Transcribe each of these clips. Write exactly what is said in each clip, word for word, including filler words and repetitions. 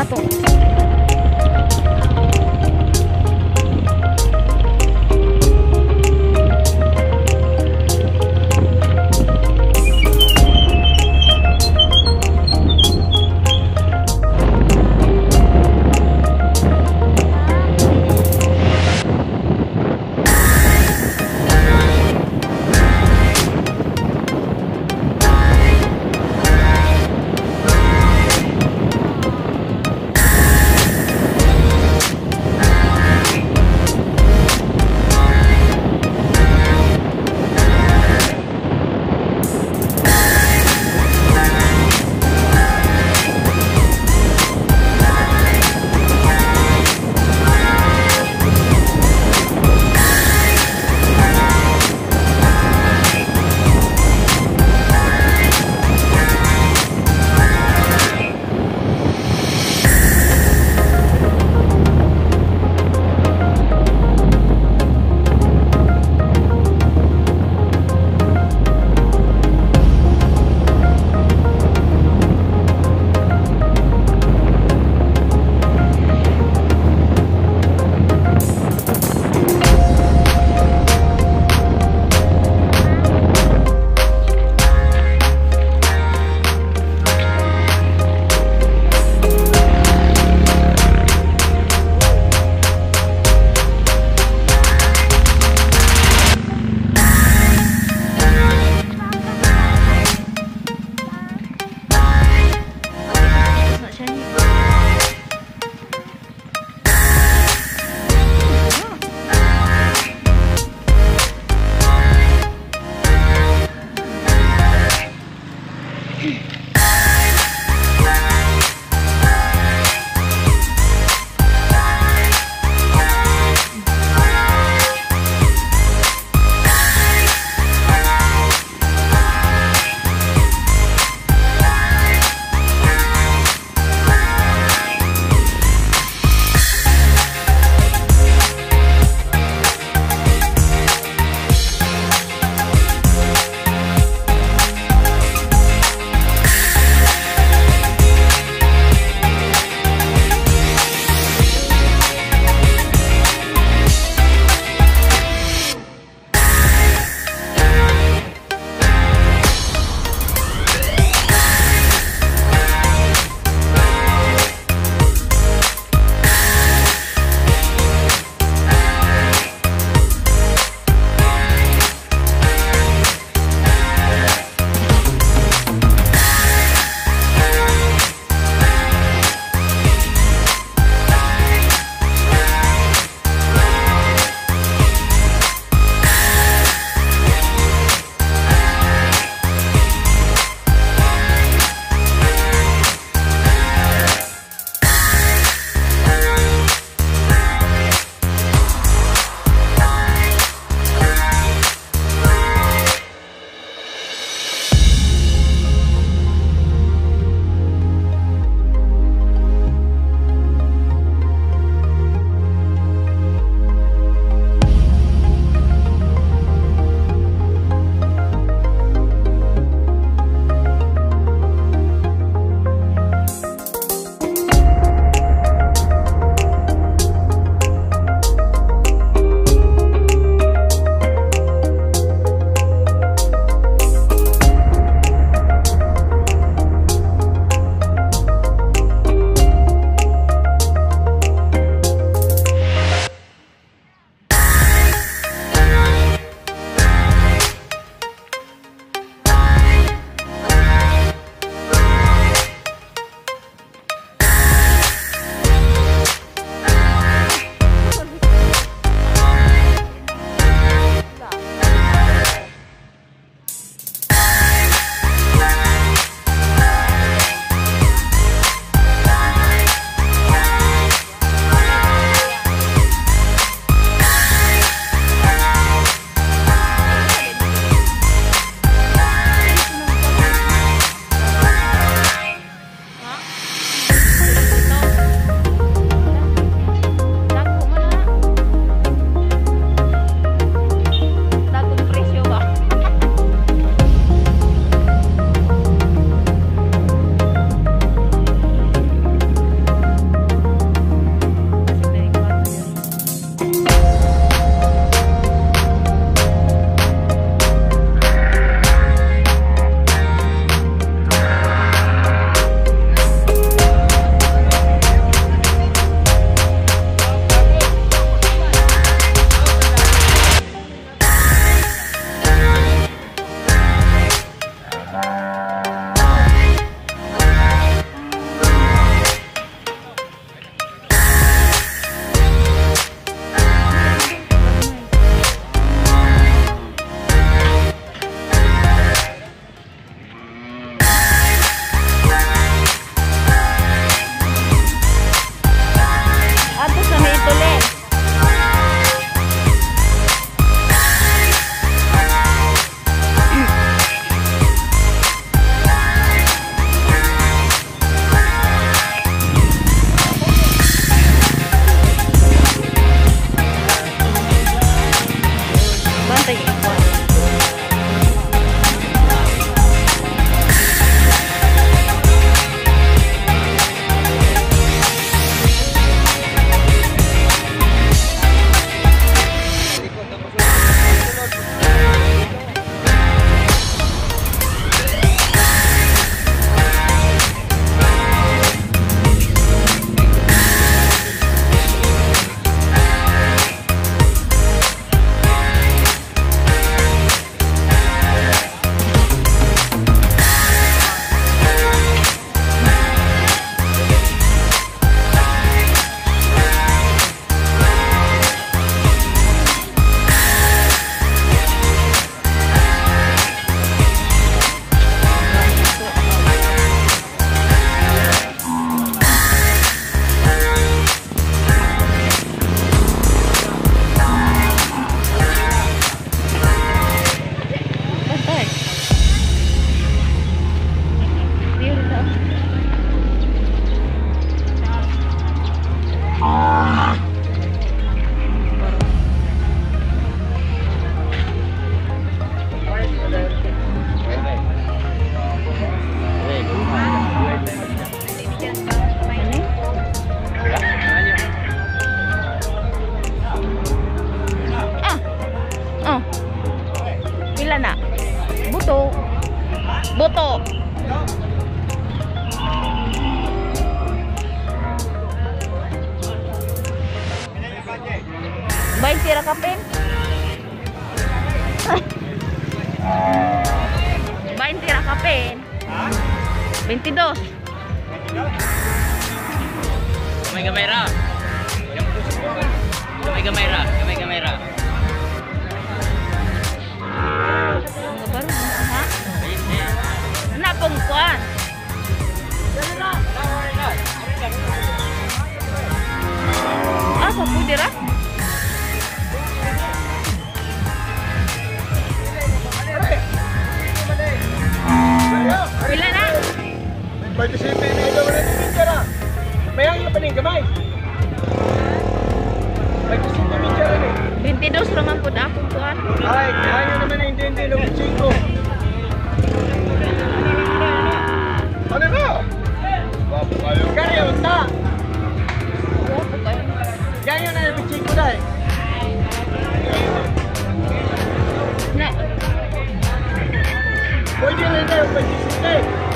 patung. twenty ra kapin. twenty ra kapin. twenty-two. Gamay gamay ra. Gamay gamay ra, gamay gamay ra. Ha? Na pong kuan. Ah, sa pwede ra? Pila na? Pwede siya may may gamay na picture ah. Mayang nga pa ning gamay. Pwede siya may picture ni. twenty-two naman po na akong kuan. Ay, kaya naman na hindi hindi lang chico. Ano ba? Bapo kayo. Kaya unta. Wapo kayo. Kaya na yung chico dai. Na. Pwede na tayo pwede siya.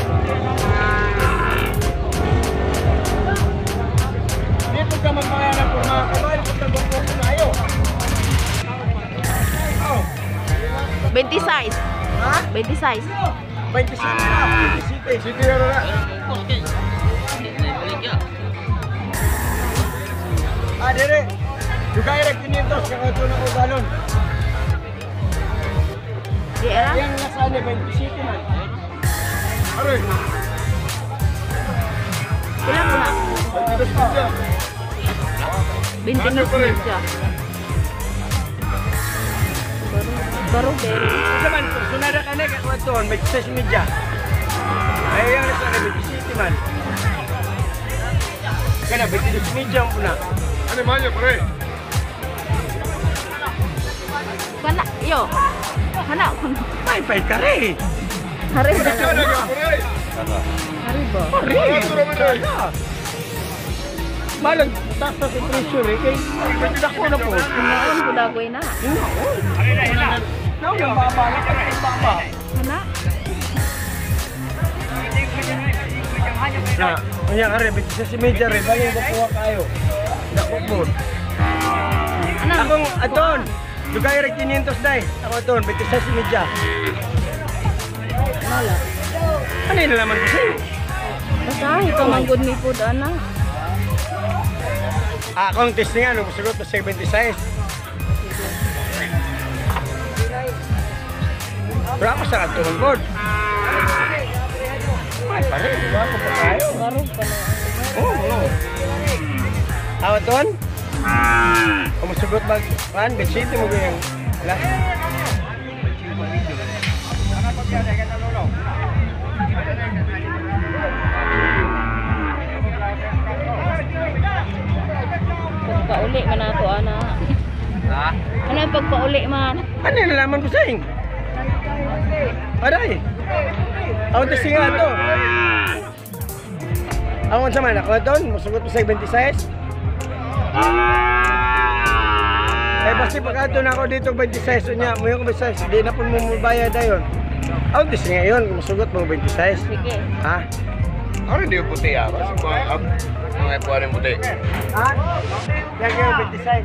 Dito ka magpanganak po mga kamay kung tagbangko ko na ayo. twenty size. Ha? twenty size. twenty-six na. twenty-six. City na na. Ah, dire. Dugay ra quinientos kaya ito na ko galon. Di era? Yang nasa ano twenty-six man. Aroy. Pila po na? twenty-two pa siya. twenty-two siya. Baru dari. Naman, sunada ka na kakwaton, may kisas media. Ay, yang nasa ano twenty-six man. Kaya na, twenty-two media po na. Ano man yun, pare? Kana, yo. Kana kun. Ay, pay ka rin. Hari ba? Hari ba? Hari. Malang tatas sa treasure eh, kay pagdako na po. Inaon ko dagoy na. Inaon? Naon yung babalik at yung baba. Kana? Na, kanya ka rin, sa si media rin, bagay bakuha kayo. Dako po. Ano? Akong, aton, dugay rin quinientos day. Ako aton, sa si media. Mala. Ano yun naman ko sa'yo? Basahi ka manggod ni food ana. Akong testingan, nung sugot na seventy-six. Pero ako sa katulong bod. Ay, pare, di ba ako pa tayo? Baru pa na. Oo, oo. Awa ton? Kung masugot mag, man, bedsheet mo ko yung, wala. Pagpauli man ato ana. Ha? Ano yung pagpauli man? Ano yung nalaman ko sa'yo? Aray! Ako testingan ito. Ako sa man, ako doon, masugot mo seventy-six. Eh basta pagkato na ako dito twenty-six niya, mo yung twenty-six, hindi na po mo mabayad ayon. Ako testingan yun, kung masugot mo twenty-six. Sige. Ha? Ano hindi yung puti ah? Kasi mga mga epuan yung puti. Ha? Yan yung twenty-six.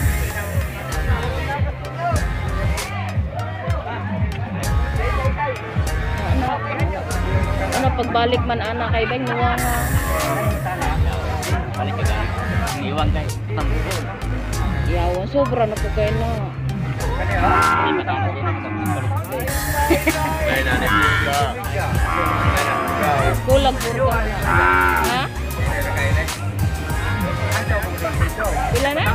Ano pagbalik man ana kay Beng nuwa nga. Balik ka gani. Iwan kay tambol. Yawa sobra na po kayo na. Hindi matama din ang tambol. Ay, nanay puta. Kulag puro ka na. Ha? Pila na?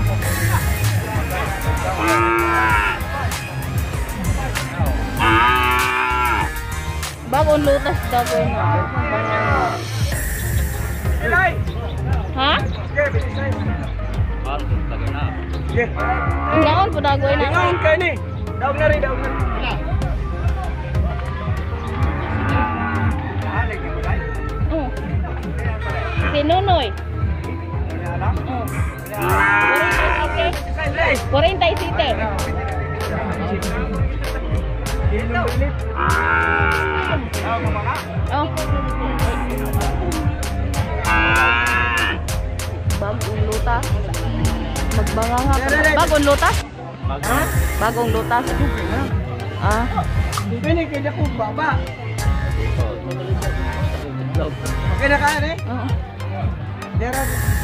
Bagong lutas dagoy na. Ilay! Ha? Sige, twenty-six. Baru lagi na. Sige. Ngaon po dagoy na. Ingon ka ni. Daog na rin, daog na rin. Oh. Si Nunoy. Oh. forty-site. Oh. Bagong lutas. Magbanga nga. Bagong lutas. Ha? Bagong lutas. Ah. Ini kaya ko baba. Itlog. Okay na ka eh? Oo. Dera.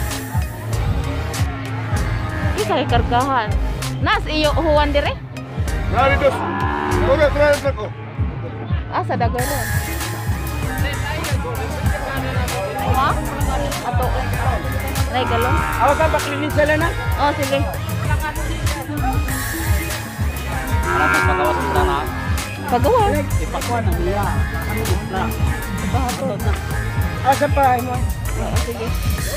Isa kay kargahan. Nas iyo huwan dire? Nari dos. Oras, oras ako. Asa dagoy ro. Ha? Ato. Nay galon. Awas ka baklinin sila na. Oh, sige. Para sa pagawas kita na. Pagawa. Ipakuan na niya. Ano na? Bahatot na. Asa pa mo? Oo, sige.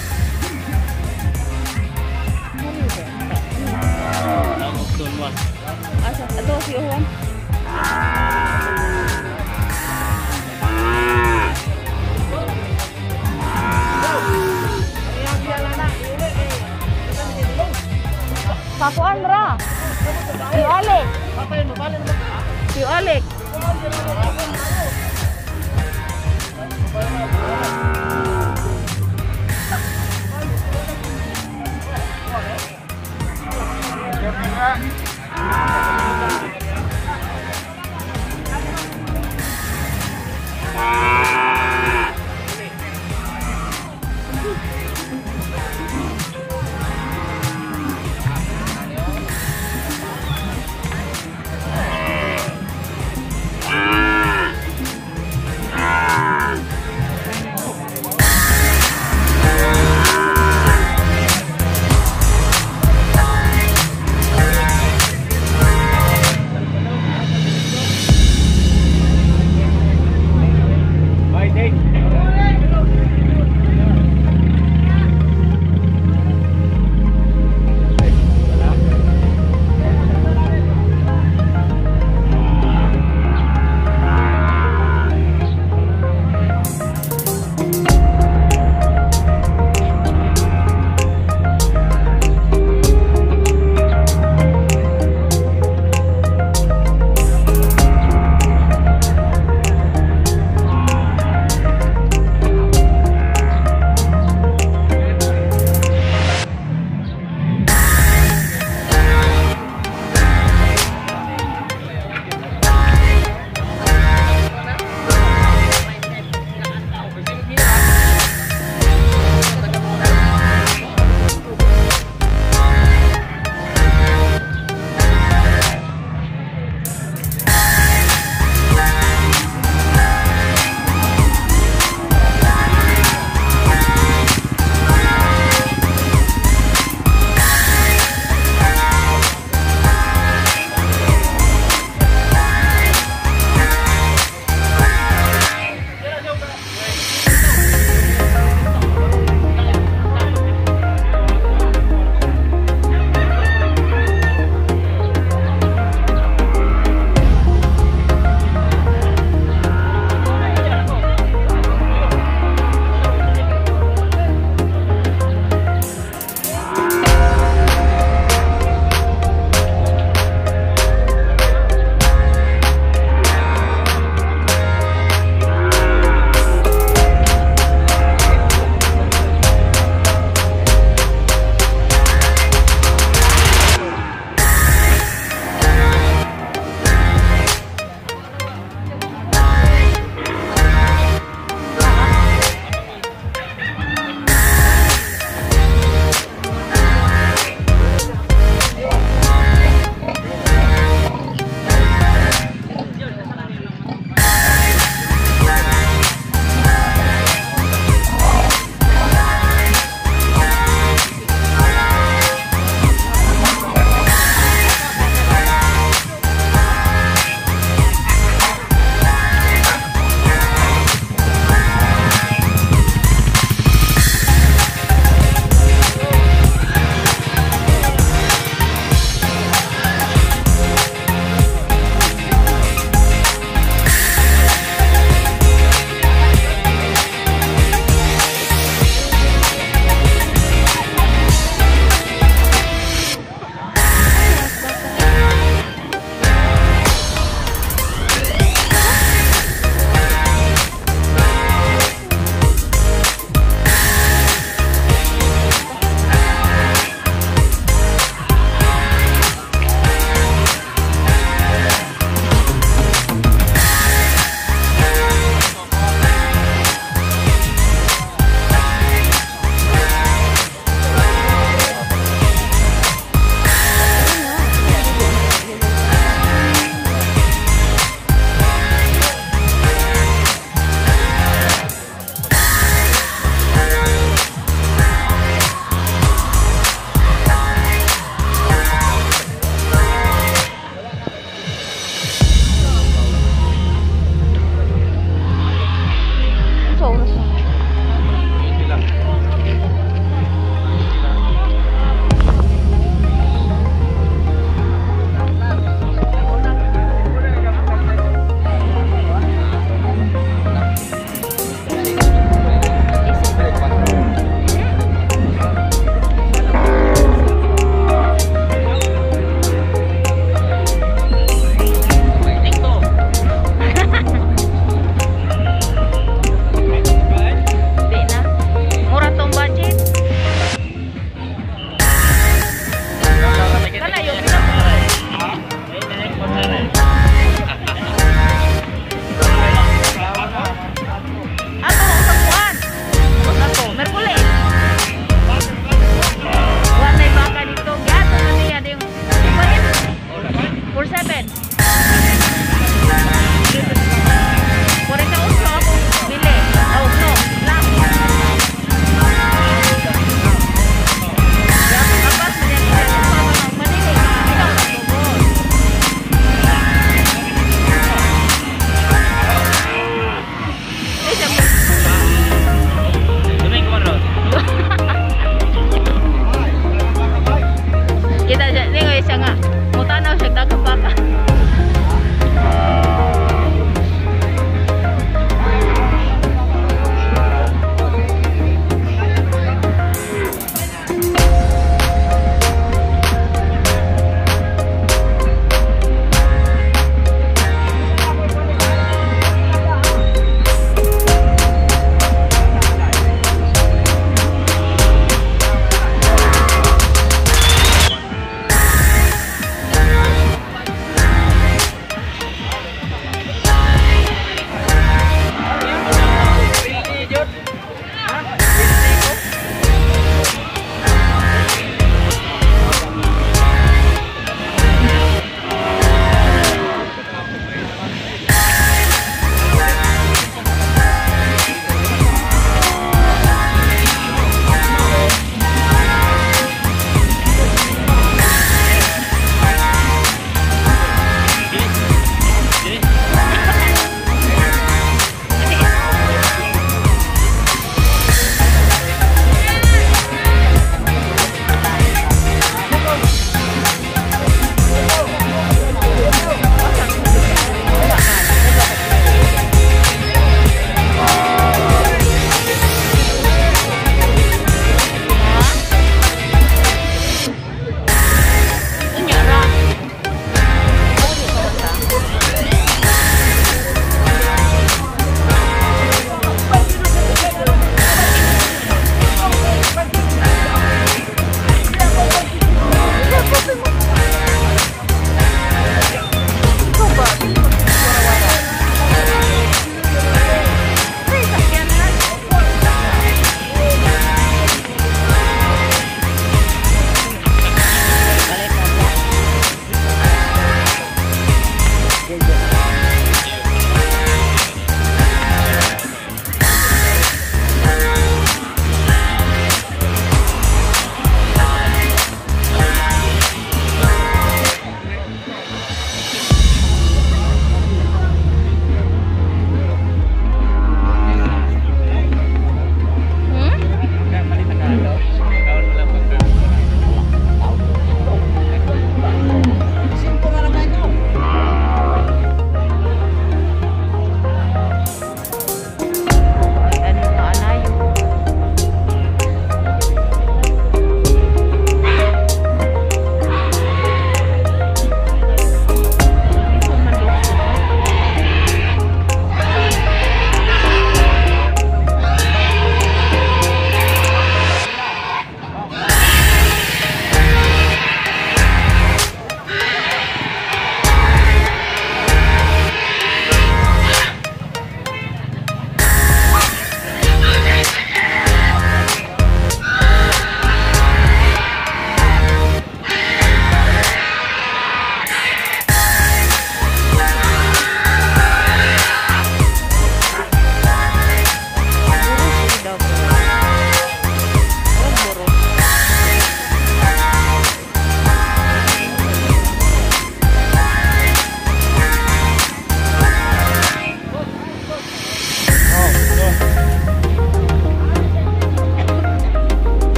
Ako tunwas. Asa ato si Juan. Pakuan ra. Si Alek. Si Alek.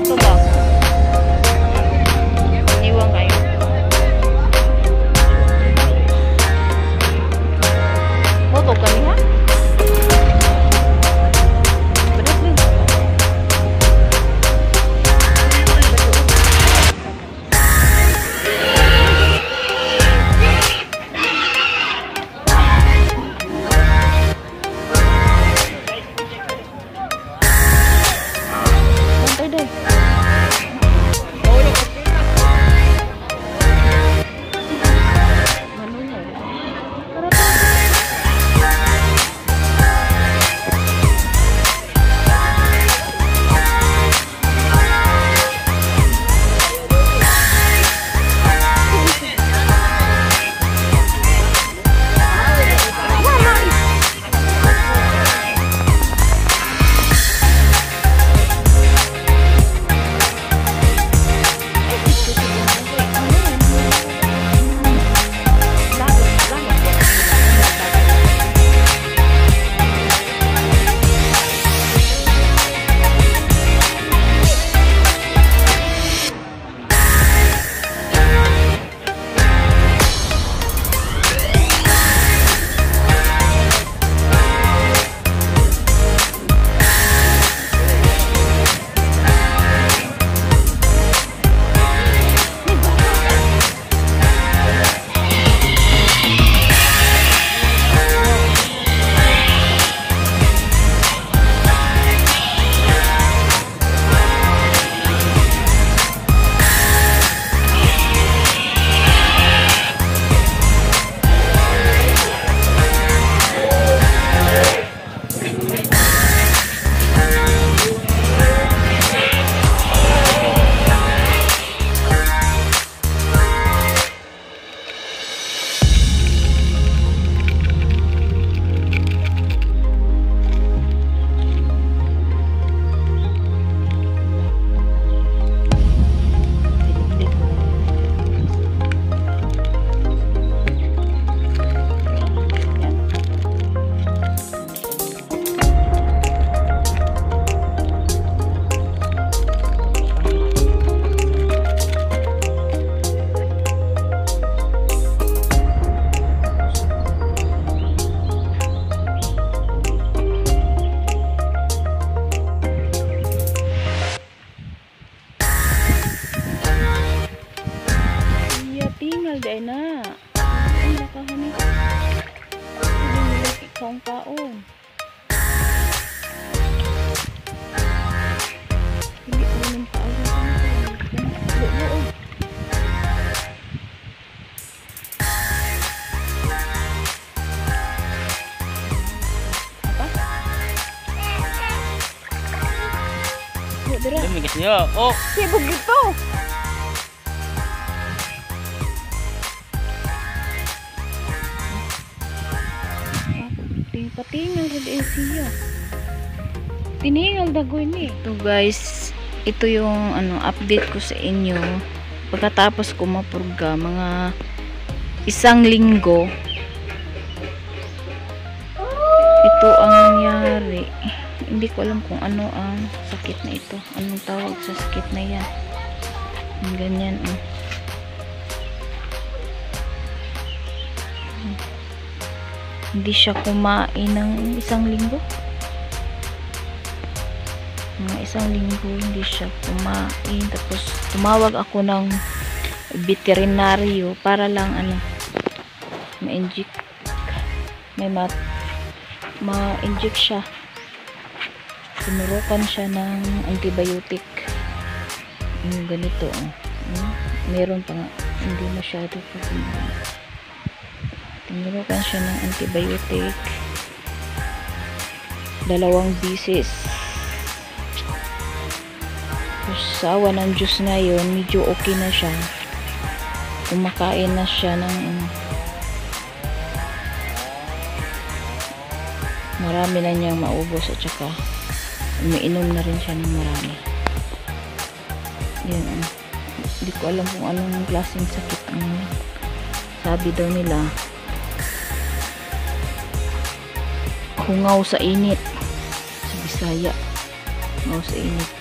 Ito ba? Iwan kayo. Moto kami ha? Berat nih. Santai deh. Manunya ya. Day na. Ang lakahan ni. Hindi nila ikawang kaon. Hindi ko nang kaon. Buo. Apa? Buo dira. Lumigis niyo. Oh, Sibog ito. Patingal rin siya. Tiningal dagoy ni. Ito guys, ito yung ano update ko sa inyo. Pagkatapos ko mapurga mga isang linggo. Ito ang nangyari. Hindi ko alam kung ano ang sakit na ito. Anong tawag sa sakit na yan? Ang ganyan oh. Hindi siya kumain ng isang linggo. Mga isang linggo hindi siya kumain. Tapos tumawag ako ng veterinaryo para lang ano ma-inject. May ma ma-inject siya. Sinurukan siya ng antibiotic. Yung ganito oh. Hmm? Meron pa nga. Hindi masyado pa. Tinurukan siya ng antibiotic dalawang bisis. Tapos sa awa ng Diyos ngayon medyo okay na siya, kumakain na siya ng marami na niyang maubos at saka umiinom na rin siya ng marami. Yan, hindi ko alam kung anong klaseng sakit ang sabi daw nila. Hungaw sa init sa Bisaya. Hungaw sa init.